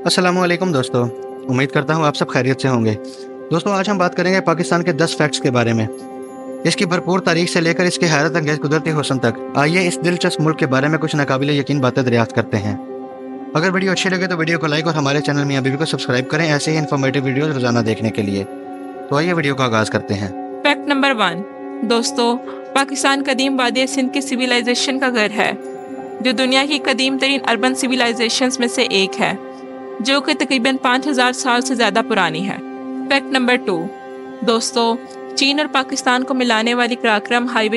अस्सलामुअलैकुम दोस्तों, उम्मीद करता हूँ आप सब खैरियत से होंगे। दोस्तों, आज हम बात करेंगे पाकिस्तान के 10 फैक्ट्स के बारे में। इसकी भरपूर तारीख से लेकर इसकी हैरत अंगेज कुदरती हुस्न तक। आइए इस दिलचस्प मुल्क के बारे में कुछ नाकाबिले यकीन बातें दरियाफ्त करते हैं। अगर वीडियो अच्छी लगे तो वीडियो को लाइक और हमारे चैनल मियां बीवी को सब्सक्राइब करें ऐसे ही इन्फॉर्मेटिव वीडियोस रोजाना देखने के लिए। तो आइए वीडियो का आगाज़ करते हैं। Fact number 1। दोस्तों, पाकिस्तान कदीम वादी सिंध की सिविलाइजेशन का घर है, जो दुनिया की कदीम तरीन अर्बन सिविलाइजेशंस में से एक है, जो कि तकरीबन 5000 साल से ज़्यादा पुरानी है। Fact number 2। दोस्तों, चीन और पाकिस्तान को मिलाने वाली कराक्रम हाईवे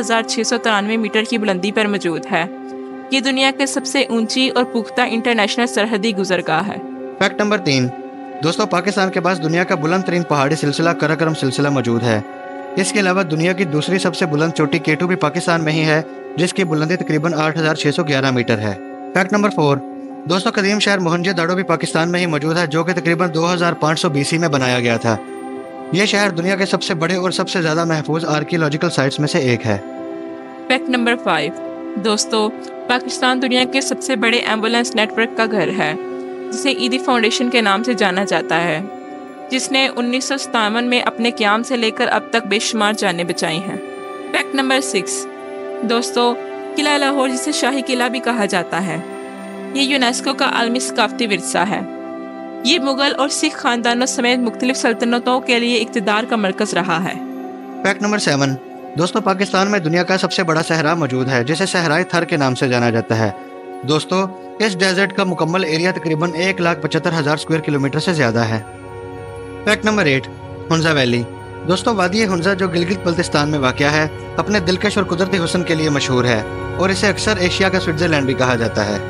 4693 मीटर की बुलंदी पर मौजूद है। ये दुनिया के सबसे ऊंची और पुख्ता इंटरनेशनल सरहदी गुजरगाह है। Fact number 3। दोस्तों, पाकिस्तान के पास दुनिया का बुलंद तरीन पहाड़ी सिलसिला कराक्रम सिलसिला मौजूद है। इसके अलावा दुनिया की दूसरी सबसे बुलंद चोटी केटू भी पाकिस्तान में ही है, जिसकी बुलंदी तकरीबन 8611 मीटर है। Fact number 4। दोस्तों, कदीम शहर मोहनजोदड़ो भी पाकिस्तान में ही मौजूद है, जो कि तकरीबन 2500 BC में बनाया गया था। यह शहर दुनिया के सबसे बड़े और सबसे ज़्यादा महफूज आर्कियोलॉजिकल साइट्स में से एक है। Fact number 5। दोस्तों, पाकिस्तान दुनिया के सबसे बड़े एम्बुलेंस नेटवर्क का घर है, जिसे ईदी फाउंडेशन के नाम से जाना जाता है, जिसने 1957 में अपने क़याम से लेकर अब तक बेशुमार जानें बचाई हैं। Fact number 6। दोस्तों, किला लाहौर, जिसे शाही किला भी कहा जाता है, ये यूनेस्को का आलमी सकाफती विरसा है। ये मुग़ल और सिख ख़ानदानों समेत मुख्तलिफ सल्तनतों के लिए इक़्तिदार का मरकज़ रहा है। Fact number 7। दोस्तों, पाकिस्तान में दुनिया का सबसे बड़ा सहरा मौजूद है, जिसे सहराए थर के नाम से जाना जाता है। दोस्तों, इस डेजर्ट का मुकम्मल एरिया तकरीबन 1,75,000 स्क्वायर किलोमीटर से ज़्यादा है। Fact number 8। हुंजा वैली। दोस्तों, वादी हुंजा, जो गिलगित बल्तिस्तान में वाक़या है, अपने दिलकश और कुदरती हुस्न के लिए मशहूर है और इसे अक्सर एशिया का स्विट्ज़रलैंड भी कहा जाता है।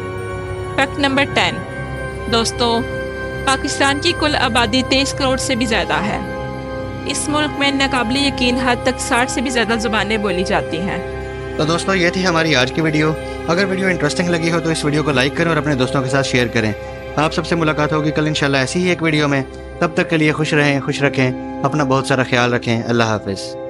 Fact number 10। दोस्तों, पाकिस्तान की कुल आबादी 23 करोड़ से भी ज़्यादा है। इस मुल्क में नाकाबिले यकीन हद तक 60 से भी ज़्यादा ज़ुबानें बोली जाती हैं। तो दोस्तों, ये थी हमारी आज की वीडियो। अगर वीडियो इंटरेस्टिंग लगी हो तो इस वीडियो को लाइक करें और अपने दोस्तों के साथ शेयर करें। आप सबसे मुलाकात होगी कल इंशाल्लाह ऐसी ही एक वीडियो में। तब तक के लिए खुश रहें, खुश रखें, अपना बहुत सारा ख्याल रखें। अल्लाह हाफ़िज़।